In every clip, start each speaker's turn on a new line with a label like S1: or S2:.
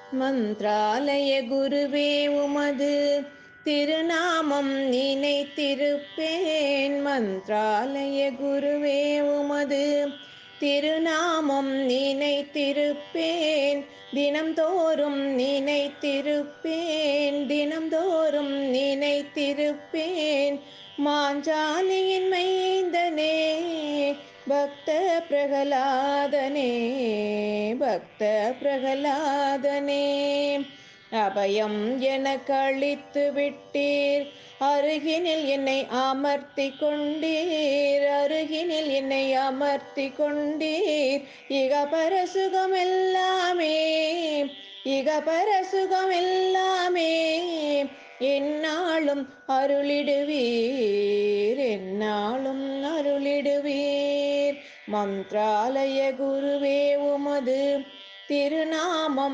S1: மந்த்ராலய குருவே உமது திருநாமம் நினைத்திருப்பேன். மந்த்ராலய குருவே உமது திருநாமம் நினைத்திருப்பேன். தினம்தோறும் நினைத்திருப்பேன். தினம்தோறும் நினைத்திருப்பேன். மாஞ்சாலியின் மைந்தனே பக்த பிரகலாதனே, பக்த பிரகலாதனே, அபயம் எனக்கு அளித்து விட்டீர். அருகினில் என்னை அமர்த்தி கொண்டீர். அருகினில் என்னை அமர்த்தி கொண்டீர். இகபர சுகமெல்லாமே, இகபர சுகமெல்லாமே எந்நாளும் அருளிடுவீர். எந்நாளும் அருளிடுவீர். மந்த்ராலய குருவே உமது திருநாமம்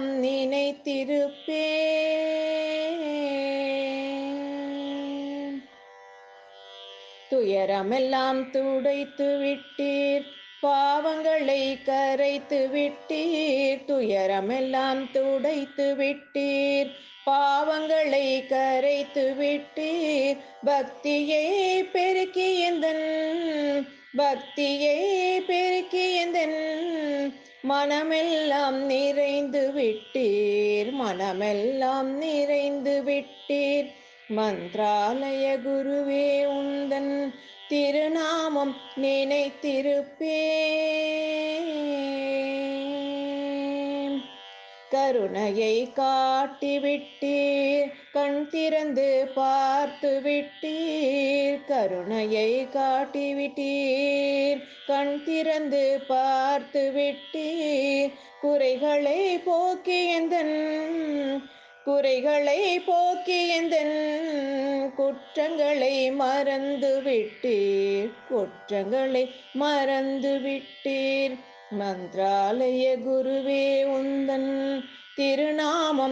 S1: நினைத்திருப்பேன். துயரமெல்லாம் துடைத்து விட்டீர். பாவங்களை கரைத்து விட்டீர். துயரமெல்லாம் துடைத்து விட்டீர். பாவங்களை கரைத்து விட்டீர். பக்தியை பெருக்கி எந்தன், பக்தியை பெருக்கி எந்தன் மனமெல்லாம் நிறைந்து விட்டீர். மனமெல்லாம் நிறைந்து விட்டீர். மந்த்ராலய குருவே உந்தன் திருநாமம் நினைத்திருப்பேன். கருணையை காட்டிவிட்டீர். கண் திறந்து பார்த்து விட்டீர். கருணையை காட்டிவிட்டீர். கண் திறந்து பார்த்து விட்டீர். குறைகளை போக்கி எந்தன், குறைகளை போக்கி எந்தன் குற்றங்களை மறந்து விட்டீர். குற்றங்களை மறந்து விட்டீர். மந்த்ராலய குருவே உந்தன் திருநாமம்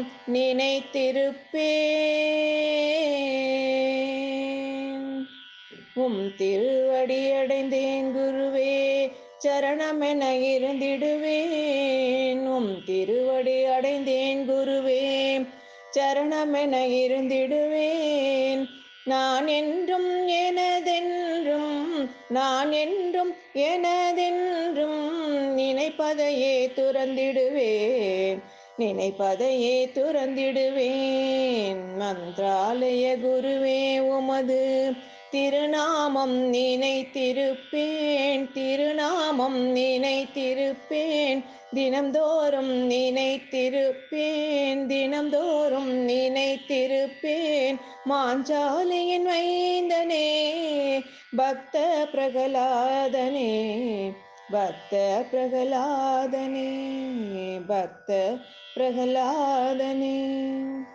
S1: நினைத்திருப்பேன். திருவடி அடைந்தேன் குருவே, சரணமென இருந்திடுவேன். திருவடி அடைந்தேன் குருவே, சரணமென இருந்திடுவேன். நான் என்றும் எனதென்றும், நான் என்றும் எனதென்றும் நினைப்பதையே துறந்திடுவேன். நினைப்பதையே துறந்திடுவேன். மந்த்ராலய குருவே உமது திருநாமம் நினைத்திருப்பேன். திருநாமம் நினைத்திருப்பேன். தினம்தோறும் நினைத்திருப்பேன். தினம்தோறும் நினைத்திருப்பேன். மாஞ்சாலியின் மைந்தனே பக்த பிரகலாதனே, பக்த பிரகலாதனே, பக்த பிரகலாதனே.